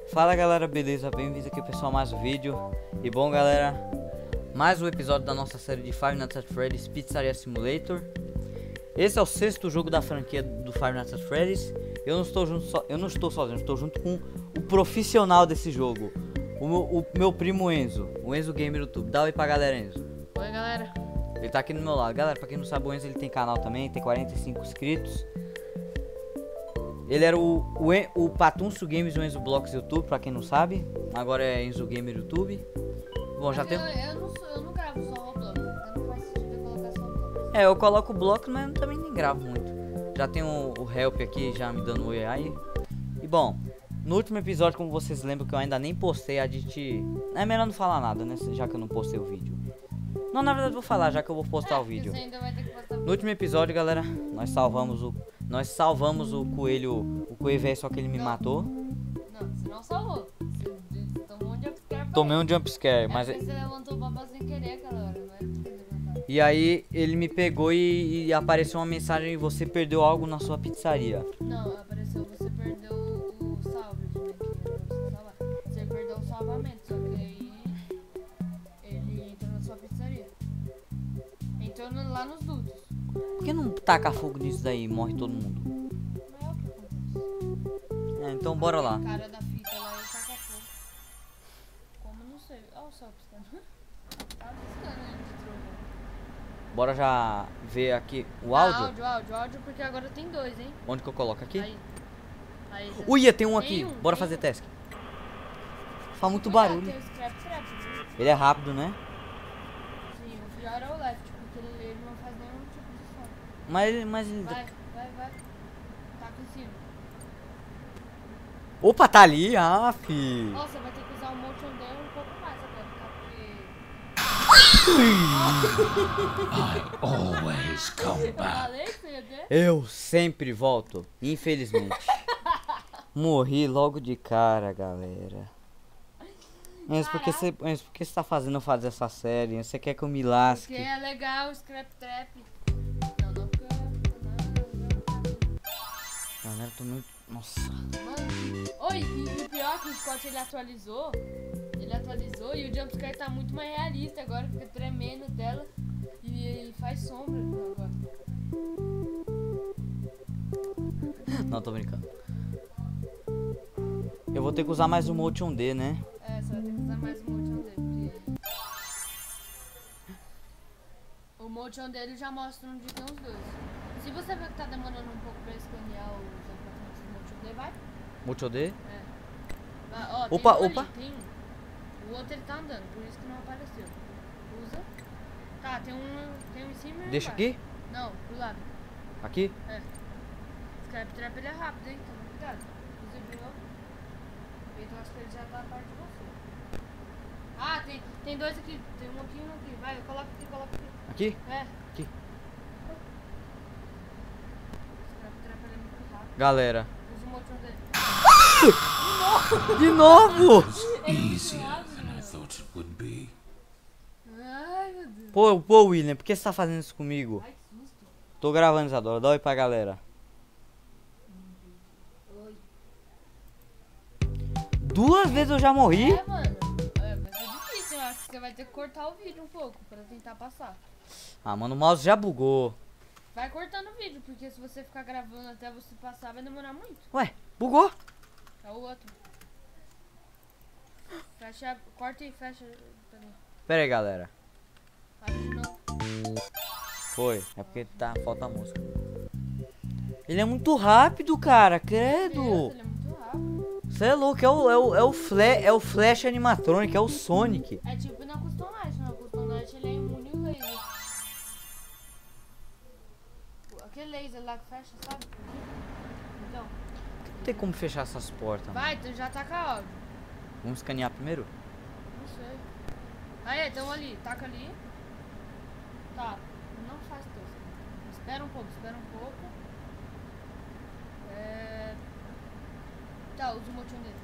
Fala galera, beleza? Bem-vindos aqui pessoal, mais um vídeo. E bom galera, mais um episódio da nossa série de Five Nights at Freddy's Pizzeria Simulator. Esse é o sexto jogo da franquia do Five Nights at Freddy's. Eu não estou sozinho, estou junto com o profissional desse jogo, o meu primo Enzo, o Enzo Gamer YouTube. Dá um oi pra galera, Enzo. Oi galera. Ele tá aqui do meu lado. Galera, pra quem não sabe, o Enzo ele tem canal também, tem 45 inscritos. Ele era o Patunço Games e o Enzo Blocks YouTube, pra quem não sabe. Agora é Enzo Gamer YouTube. Bom, já tem... Eu não gravo só Roblox, então não faz sentido eu colocar só Roblox. É, eu coloco o bloco, mas também nem gravo muito. Já tem o Help aqui, já me dando oi aí. E bom, no último episódio, como vocês lembram que eu ainda nem postei, a gente... É melhor não falar nada, né, já que eu não postei o vídeo. Não, na verdade eu vou falar, já que eu vou postar o vídeo. Você ainda vai ter que postar No último episódio, galera, nós salvamos o coelho velho, só que ele me matou. Não, você não salvou. Você tomou um jumpscare. Tomei um jumpscare, mas... Porque você levantou o papo sem querer aquela hora, não era pra você levantar. E aí ele me pegou e apareceu uma mensagem: você perdeu algo na sua pizzaria. Não, apareceu, você perdeu o salve, né, que era pra você salvar. Você perdeu o salvamento, só que aí ele entrou na sua pizzaria. Entrou lá nos dutos. Por que não taca fogo nisso daí e morre todo mundo? Não é o que acontece. É, então bora lá. O cara da fita lá, ele taca fogo. Como, não sei. Olha o sol piscando. Tá piscando ele de trovão. Bora já ver aqui o Ah, áudio. áudio, porque agora tem dois, hein? Onde que eu coloco aqui? Aí Uia, tem um aqui. Tem um, Bora tem fazer um. task. Faz muito Cuidado, barulho. tem o scrap trap, viu? Ele é rápido, né? Sim, o pior é o left, porque ele não faz nenhum tipo de som. Mas ele... Vai. Taca em cima. Opa, tá ali. Ah, fi. Nossa, vai ter que usar o motion dele um pouco mais agora, tá? Porque... I always come Eu back. falei que você ia ver? Eu sempre volto. Infelizmente. Morri logo de cara, galera. Mas por que você tá fazendo eu fazer essa série? Você quer que eu me lasque? Porque é legal o scrap trap. Não, Galera, tô muito... Nossa. Mano, oi, e o pior é que o Scott ele atualizou e o jumpscare tá muito mais realista agora, fica tremendo tela e ele faz sombra agora. Não, tô brincando. Eu vou ter que usar mais o Motion D, né? É, você vai ter que usar mais o motion dele, porque o motion dele já mostra onde tem os dois. Se você ver que tá demorando um pouco pra escanear os apartamentos do motion dele, vai. Motion D? É. Vai, ó, Opa, tem um opa. ali, tem um. O outro ele tá andando, por isso que não apareceu. Usa. Tá, tem um em cima e um Deixa embaixo. aqui? Não, pro lado. Aqui? É. Scrap trap ele é rápido, hein? Então cuidado. Inclusive eu. Então acho que ele já tá perto de você. Ah, tem dois aqui. Tem um aqui e um aqui. Vai, coloca aqui. Aqui? É. Aqui. Scrap trap ele é muito rápido. Galera. Usa o motion dele. De novo! Easier than I thought it would be. Ai, meu Deus. Pô, William, por que você tá fazendo isso comigo? Ai, que susto. Tô gravando, Isadora. Dá oi pra galera. Oi. 2 vezes eu já morri? É, mano. É, vai ser difícil. Eu acho que você vai ter que cortar o vídeo um pouco pra tentar passar. Ah, mano, o mouse já bugou. Vai cortando o vídeo, porque se você ficar gravando até você passar, vai demorar muito. Ué, bugou? É o outro. Fecha, corta e fecha. Também. Pera aí, galera. Abre de novo. Foi, é porque tá, falta a música. Ele é muito rápido, cara, credo. Deus, ele é muito rápido. Você é louco, é o Flash Animatronic, é o Sonic. É tipo na Custom Night, na Custom Night ele é imune ao laser. Aquele laser lá que fecha, sabe? Então, Não tem como fechar essas portas. vai, tu já taca áudio. Vamos escanear primeiro? Não sei. Aí, então ali, taca ali. Tá, não faz tosco. Espera um pouco. Tá, usa o motion dele.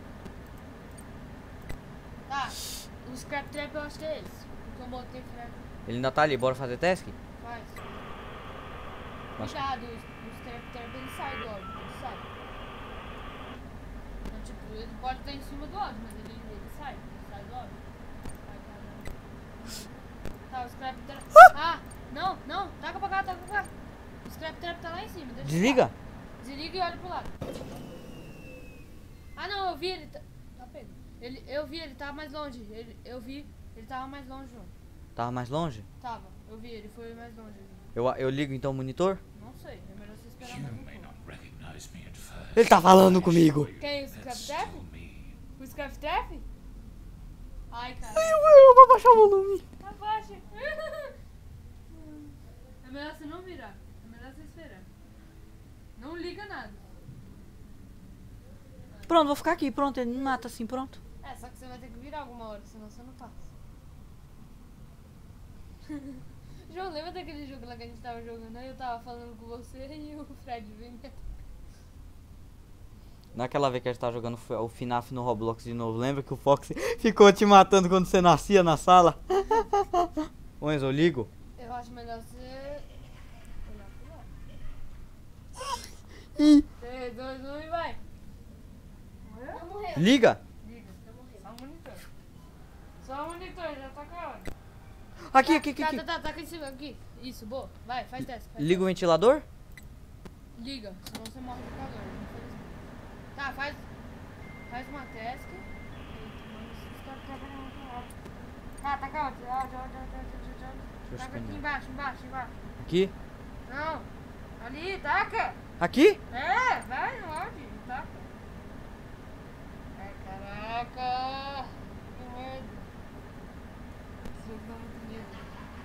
Tá, o scrap trap eu acho que é esse. Porque eu botei scrap. Ele ainda tá ali, bora fazer task? Faz. Acho- Cuidado, o scrap trap ele sai do áudio, ele sai. Então, tipo, Ele pode estar em cima do óbvio, mas ele sai do óbvio. Ai, caramba. Tá, o Scrap Trap. Ah! Não, não, taca pra cá. O Scrap Trap tá lá em cima. Deixa Desliga. Desliga e olha pro lado. Ah não, eu vi ele. Tá pego. Eu vi, ele tava mais longe. Ele tava mais longe, João. Tava mais longe? Tava, eu vi, ele foi mais longe. Eu ligo então o monitor? Não sei, é melhor você esperar You mais um may pouco. not recognize me at first. Ele tá falando comigo. Quem? O That's Scrap Trap? still me. O Scrap Trap? Ai, cara. Eu vou baixar o volume. Abaixa. É melhor você não virar. É melhor você esperar. Não liga nada. Pronto, vou ficar aqui. Pronto, ele me mata assim, pronto. É, só que você vai ter que virar alguma hora, senão você não passa. João, lembra daquele jogo lá que a gente tava jogando? Eu tava falando com você e o Fred veio. Naquela vez que a gente tava jogando o FNAF no Roblox de novo, lembra que o Fox ficou te matando quando você nascia na sala? Ô Enzo, eu ligo? Eu acho melhor você olhar pro lado. Ih, 3, 2, 1 e vai. Morreu? Não morreu. liga! Liga. Só o monitor. Só o monitor, já tá acabando. Aqui. Tá aqui em cima, aqui. Isso, boa. Vai, faz teste. Liga o ventilador? Liga, senão você morre de calor, infelizmente. Tá, faz uma task. Tá, taca onde? Taca aqui embaixo. Aqui? Não, ali, taca. Aqui? É, vai, onde? Taca. Ai, caraca. Que medo. Esse jogo dá muito medo.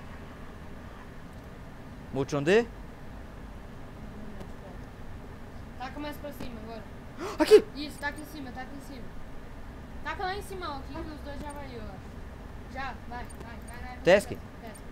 Multi D? Taca mais pra cima agora. Aqui! Isso, taca em cima. Taca lá em cima, ó, aqui que os dois já variou, ó. Já, vai. Task? Task.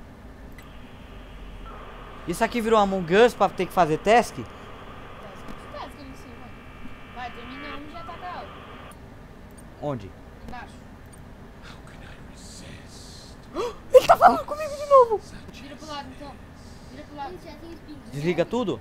Isso aqui virou Among Us pra ter que fazer task? Task ali em cima. Vai, termina um e já taca outro. Onde? Embaixo. How can I resist? Ele tá falando comigo de novo! Vira pro lado então. Vira pro lado. Gente, já tem espinhos. Desliga tudo?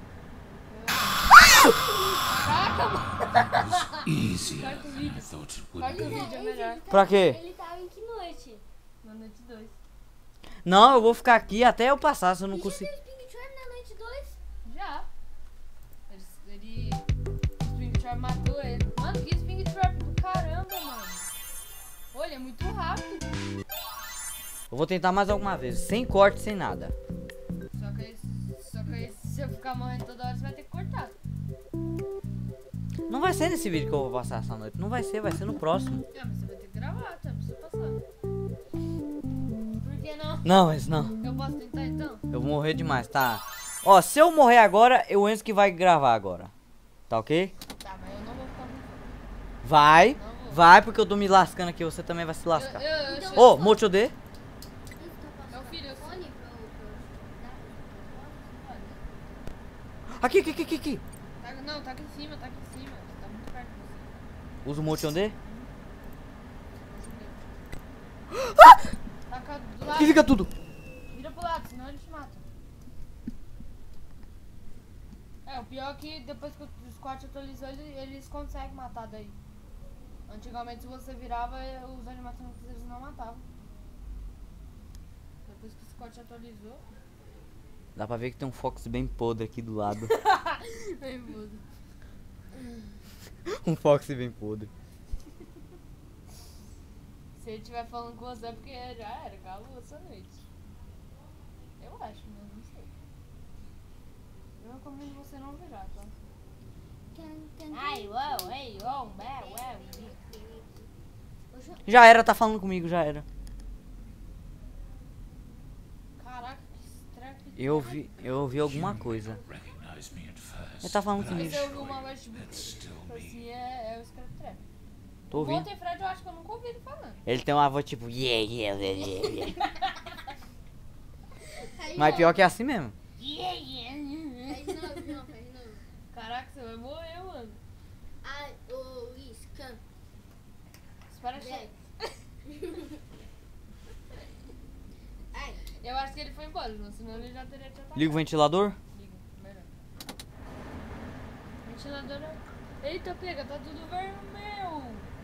Caraca, mano. It was easier Corta o than I vídeo. thought it Corta would o be. vídeo, é melhor. Pra quê? Ele tava em que noite? Na noite 2. Não, eu vou ficar aqui até eu passar, se eu não E já conseguir. tem Spring Trap na noite 2? Já. Ele. O Spring Trap matou ele. Mano, que Spring Trap do caramba, mano. Olha, é muito rápido. Eu vou tentar mais alguma vez, sem corte, sem nada. Só que aí, se eu ficar morrendo toda hora, você vai ter que cortar. Não vai ser nesse vídeo que eu vou passar essa noite. Não vai ser no próximo. Ah, mas você vai ter que gravar, tá? Não precisa passar. Por que não? Não, mas não. Eu posso tentar então? Eu vou morrer demais, tá? Ó, se eu morrer agora, é o Enzo que vai gravar agora. Tá ok? Tá, mas eu não vou ficar muito. Vai, Não vou. vai, porque eu tô me lascando aqui, você também vai se lascar. Eu Ô, Multi D? Isso tá passando Meu filho, eu fone pro... Aqui. Não, tá aqui em cima. Você tá muito perto de você. Usa o Multi D? Taca do lado. Desliga tudo. Vira pro lado, senão ele te mata. É, o pior é que depois que o Squat atualizou, eles conseguem matar daí. Antigamente, se você virava, os animatrônicos eles não matavam. Depois que o Squat atualizou. Dá pra ver que tem um Fox bem podre aqui do lado. Ai, muda. Um Fox bem podre. Se ele estiver falando com você, é porque já era, acabou essa noite. Eu acho, mas não sei. Eu recomendo você não virar, tá? Ai, uau, ei, uau, uau. Já era, tá falando comigo, já era. Caraca, que estranho. Eu ouvi alguma coisa. Recognize me at first. Ele tá falando but comigo. Você ouviu uma voz tipo, That's still me. assim, é o Scrap Trap. Tô O ouvindo. Walter Fred eu acho que eu nunca ouvi ele falando. Ele tem uma voz tipo yeah. Faz Mas pior que é assim mesmo. Yeah, yeah. de novo, não, faz de novo. Caraca, você vai morrer, mano. Ai, o Scan. Espera cheio. Ai, Eu acho que ele foi embora, senão ele já teria te atacado. Liga o ventilador. Liga, melhor. Ventilador. Eita, pega, tá tudo vermelho.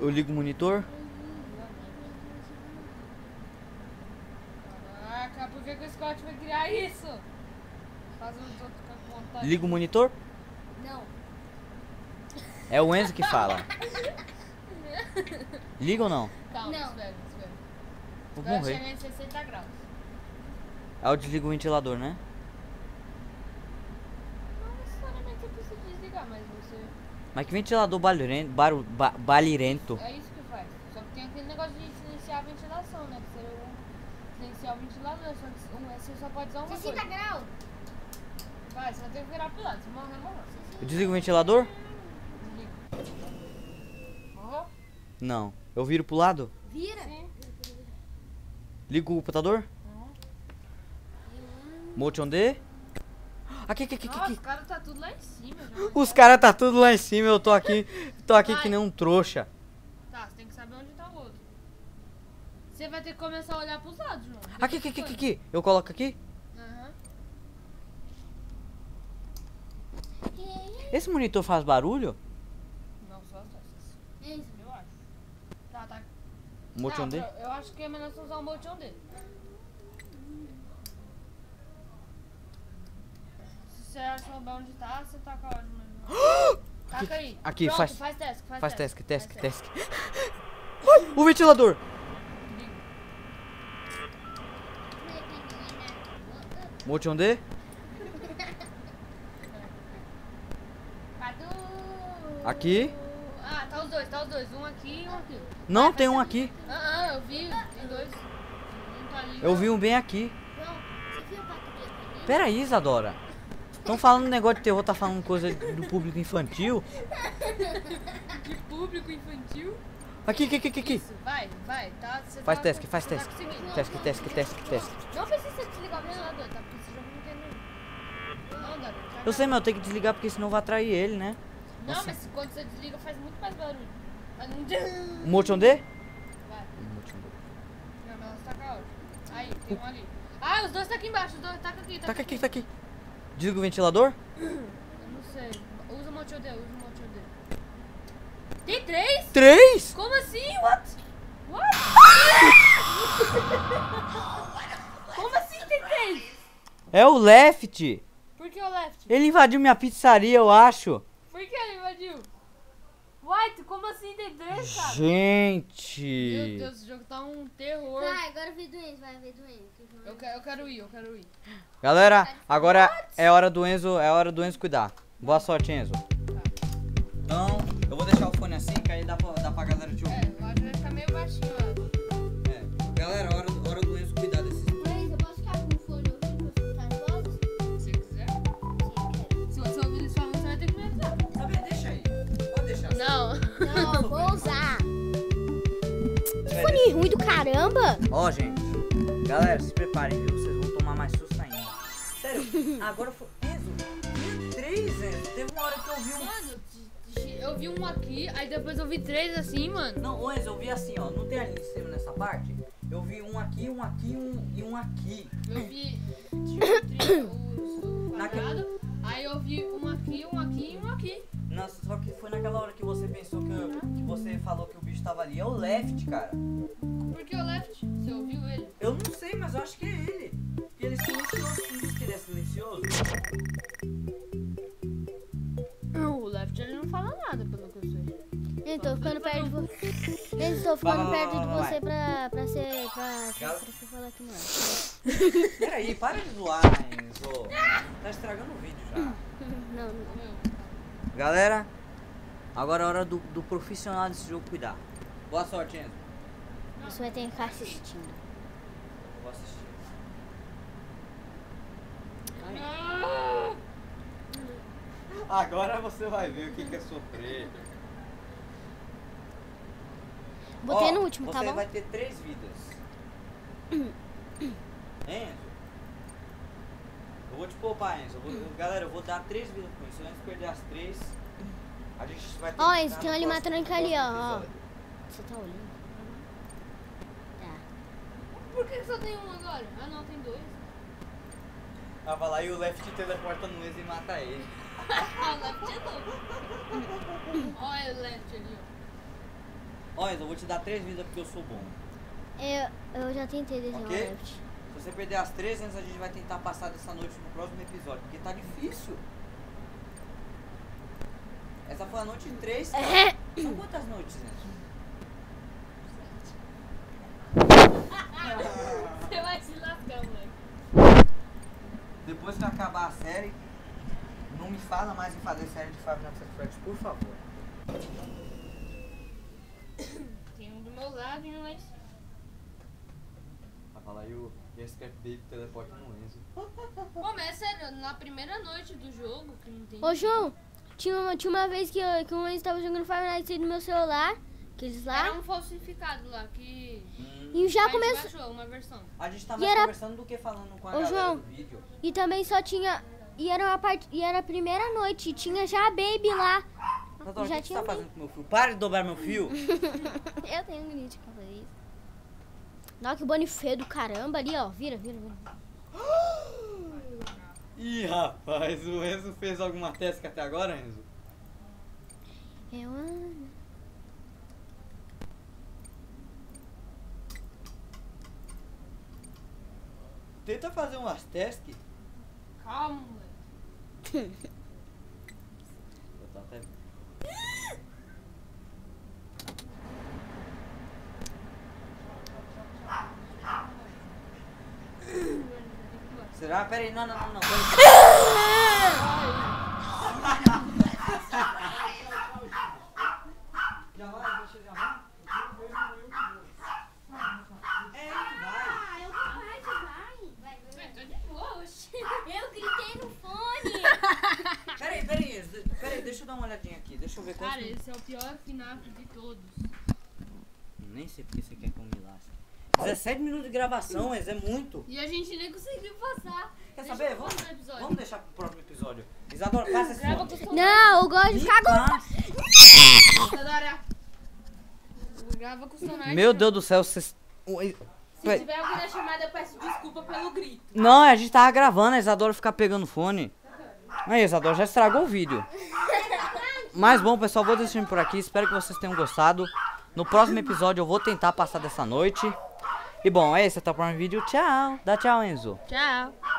Eu ligo o monitor. Caraca, por que o Scott vai criar isso? Faz os outros com vontade. Liga o monitor. Não. É o Enzo que fala. Liga ou não? Calma, Não. espera. Vou Agora morrer. chega em 60 graus. Aí eu desligo o ventilador, né? Não necessariamente você precisa desligar, mas você... Mas que ventilador balirento. É isso que faz. Só que tem aquele negócio de silenciar a ventilação, né? Que seria silenciar o ventilador. Só que você só pode usar uma 60 coisa. graus. Vai, você vai ter que virar pro lado. Se morrer, morreu. Eu desligo o ventilador? Desliga. Morreu? Não. Eu viro pro lado? Vira. Sim. Ligo o computador? Motion D? Aqui. Nossa, os caras tá tudo lá em cima já. Os caras tá tudo lá em cima, eu tô aqui Vai. que nem um trouxa. Tá, você tem que saber onde tá o outro. Você vai ter que começar a olhar pros lados, João. Aqui. Eu coloco aqui? Aham. Esse monitor faz barulho? Não, só as testas. Isso. Eu acho. Tá. Motion D? Eu acho que é melhor você usar o Motion D. Se você souber onde tá, você taca onde. Taca aí. Aqui, Pronto, faz- faz task. Faz task. Ai, o ventilador! Liga. Motion D? Cadu! Aqui? Ah, tá os dois. Um aqui e um aqui. Não, tem um aqui. Eu vi. Tem dois. Um tá ali. Eu vi um bem aqui. João, você viu a bateria dele? Pera aí, Isadora. Estão falando negócio de terror, tá falando coisa do público infantil. De público infantil. Aqui. Isso, vai. Tá, você Faz tá- task. você tá conseguindo. Task. Não precisa desligar o ventilador, tá? Porque esse jogo não tem nem. Não, Davi. Eu sei, mas eu tenho que desligar porque senão vai atrair ele, né? Não, Nossa. mas quando você desliga faz muito mais barulho. Faz um... O Motion D? Vai. Não, mas você taca onde? Aí, tem um ali. Ah, os dois tá aqui embaixo. Os dois, taca aqui. Tá aqui. Desliga o ventilador? Eu não sei. Usa o Motion D. Tem 3? 3? Como assim? What? Como assim tem 3? É o Left. Por que o left? Ele invadiu minha pizzaria, eu acho. Por que ele invadiu? White, como assim tem 3, cara? Meu Gente. Deus, esse jogo tá um terror. Vai, agora vê doente, vai ver doente. Eu quero ir. Galera, agora é hora do Enzo cuidar. Boa sorte, Enzo. Então, eu vou deixar o fone assim, que aí dá pra galera te ouvir. É, o áudio vai ficar meio baixinho, ó. É. Galera, hora do Enzo cuidar desses. Mas eu posso ficar com o fone ouvindo pra escutar as vozes? Se você quiser. Se você ouvir eles falando, você vai ter que me avisar. Tá bem, deixa aí. Pode deixar. Não. Não, vou usar. Que fone ruim do caramba. Ó, gente. Galera, se preparem, viu? Vocês vão tomar mais susto ainda. Sério, agora foi. Enzo, 3, Enzo. Teve uma hora que eu vi um. Mano, eu vi um aqui, aí depois eu vi 3 assim, mano. Não, ô Enzo, eu vi assim, ó. Não tem ali em cima nessa parte? Eu vi um aqui e um aqui. Eu vi o quadrado, aí eu vi um aqui e um aqui. Nossa, só que foi naquela hora que você pensou que você falou que o bicho tava ali. É o Left, cara. Por que o left? Você ouviu ele? Eu não sei, mas eu acho que é ele. Porque ele é silencioso. Você não disse que ele é silencioso? O left ele não fala nada, pelo que eu sei. Eu tô ficando perto de você. Eu estou ficando Vai, perto de vai. você pra você falar que não é. Peraí, para de zoar, Enzo. Tá estragando o vídeo já. Não. Galera, agora é hora do profissional desse jogo cuidar. Boa sorte, Enzo. Você vai ter que ficar assistindo. Vou assistir. Agora você vai ver o que é sofrer. Botei Ó, no último, tá você bom? vai ter 3 vidas. Enzo. Eu vou te poupar, Enzo. Galera, eu vou dar 3 vidas com isso. Se o Enzo perder as 3, a gente vai ter Ó, que Enzo, ficar tem uma no animatrônica ali, ó, próximo ó. episódio. Você tá olhando? Tá. Por que só tem um agora? Ah não, tem 2. Tava lá e o Left teleporta no Enzo e mata ele. Ah, o left é louco. Olha o left ali, ó. Ó, Enzo, eu vou te dar 3 vidas porque eu sou bom. Eu já tentei desenhar Ok? um left. Se você perder as 3, Enzo, a gente vai tentar passar dessa noite no próximo episódio, porque tá difícil. Essa foi a noite 3, cara. São quantas noites, Enzo? Você vai se lascar, moleque. Depois que acabar a série, não me fala mais em fazer série de Five Nights at Freddy's, por favor. Tem um do meu lado e um lá em cima. Vai falar aí o Scrap Baby teleporte no Enzo. Pô, mas é sério, na primeira noite do jogo, que não tem... Ô, João, tinha uma vez que o Enzo tava jogando Five Nights no meu celular, aqueles lá. Era um falsificado lá, que... E já a gente começou. baixou uma versão. A gente tá E mais era- conversando do que falando com a Ô, galera João. do vídeo. E também só tinha. E era a primeira noite. E tinha já a Baby lá. Doutor, o Já que você tinha tá fazendo com meu fio? Para de dobrar meu fio. Eu tenho um grit pra fazer isso. Nossa, que bone feio do caramba ali, ó. Vira. Ih, rapaz, o Enzo fez alguma tasca até agora, Enzo? Eu amo. Tenta fazer umas tasks. Calma, moleque. Eu tô até... Será? Pera aí, não. Já vai, deixa eu já vai. Tô de boa, oxi. Eu gritei no fone. Peraí, deixa eu dar uma olhadinha aqui. Deixa eu ver quantos... Cara, esse é o pior FNAF de todos. Nem sei porque você quer que eu me lasque. 17 minutos de gravação, Enzo, é muito. E a gente nem conseguiu passar. Quer Deixa saber? eu Vamos, passar o episódio. vamos deixar pro próximo episódio. Isadora, passa esse Grava nome. com o som. Não, eu gosto de ficar com. Isadora. Grava com o sonagem. Meu Deus do céu, vocês... Se tiver alguém na chamada, eu peço desculpa pelo grito. Não, a gente tava gravando, a Isadora ficar pegando fone. Aí, Isadora, já estragou o vídeo. Mas bom, pessoal, vou deixando por aqui. Espero que vocês tenham gostado. No próximo episódio eu vou tentar passar dessa noite. E bom, é esse, até o próximo vídeo. Tchau. Dá tchau, Enzo. Tchau.